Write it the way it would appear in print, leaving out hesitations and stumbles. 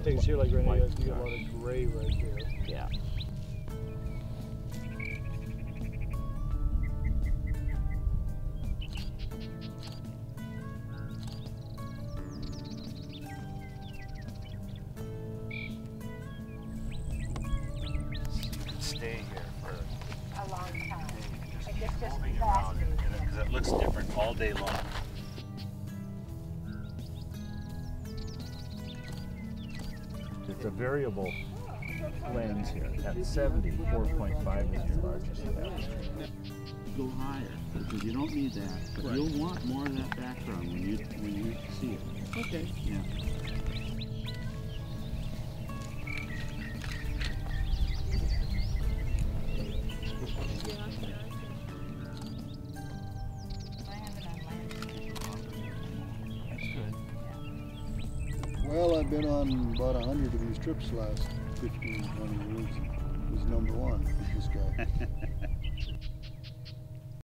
things here, like right now, white you get a lot of gray right here. Yeah. Stay here for A long time. just Like keep it's just moving around it fascinating. because it looks different all day long. It's a variable lens here. At 70, 4.5 is your largest depth. Go higher because you don't need that, but you'll want more of that background when you see it. Okay. Yeah. That's good. Well, I've been on about 100 of these trips the last 15, 20 years. It was #1 with this guy.